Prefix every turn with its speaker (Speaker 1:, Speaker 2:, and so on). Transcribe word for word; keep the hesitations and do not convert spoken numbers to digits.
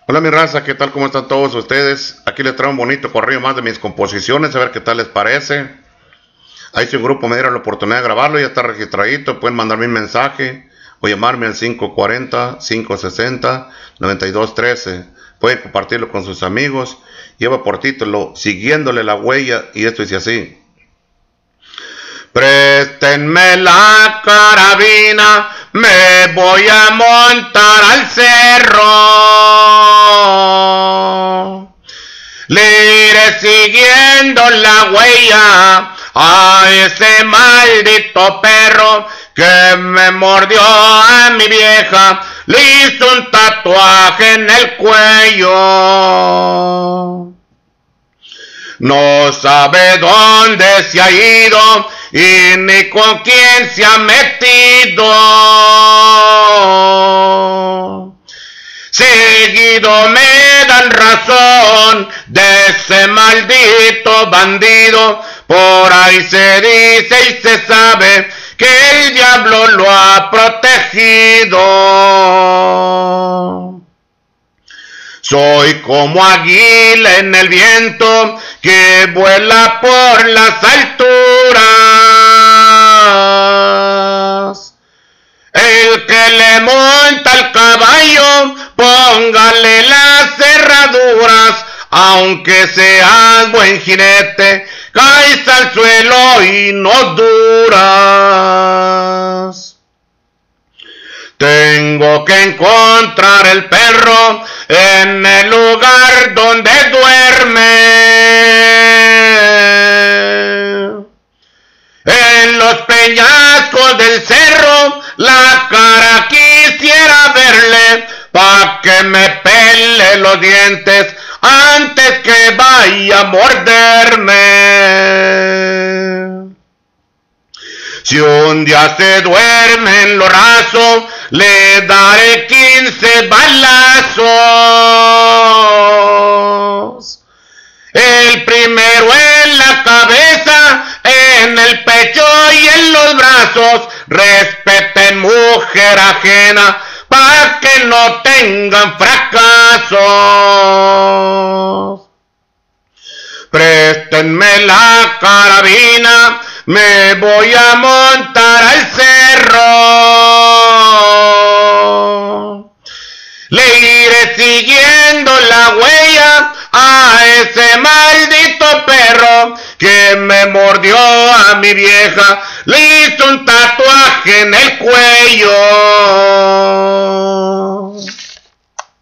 Speaker 1: Hola mi raza, ¿qué tal? ¿Cómo están todos ustedes? Aquí les traigo un bonito correo más de mis composiciones, a ver qué tal les parece. Ahí si un grupo me diera la oportunidad de grabarlo, ya está registradito, pueden mandarme un mensaje o llamarme al cinco cuatro cero, cinco seis cero, nueve dos uno tres. Pueden compartirlo con sus amigos. Lleva por título Siguiéndole la huella y esto dice así. Préstenme la carabina, me voy a montar al cerro. Le iré siguiendo la huella a ese maldito perro que me mordió a mi vieja. Le hizo un tatuaje en el cuello. No sabe dónde se ha ido y ni con quién se ha metido. Seguido me dan razón de ese maldito bandido. Por ahí se dice y se sabe que el diablo lo ha protegido. Soy como águila en el viento que vuela por las alturas. El que le monta el caballo, póngale las cerraduras. Aunque seas buen jinete, caes al suelo y no duras. Tengo que encontrar el perro en el lugar donde duerme. En los peñascos del cerro, la cara quisiera verle, pa' que me pele los dientes antes que vaya a morderme. Si un día se duerme en lo raso, le daré quince balazos. El primero en la cabeza, en el pecho y en los brazos. Respeten mujer ajena, para que no tengan fracasos. Préstenme la carabina, me voy a montar al cerro. Le iré siguiendo la huella a ese maldito perro que me mordió a mi vieja. Le hizo un tatuaje en el cuello.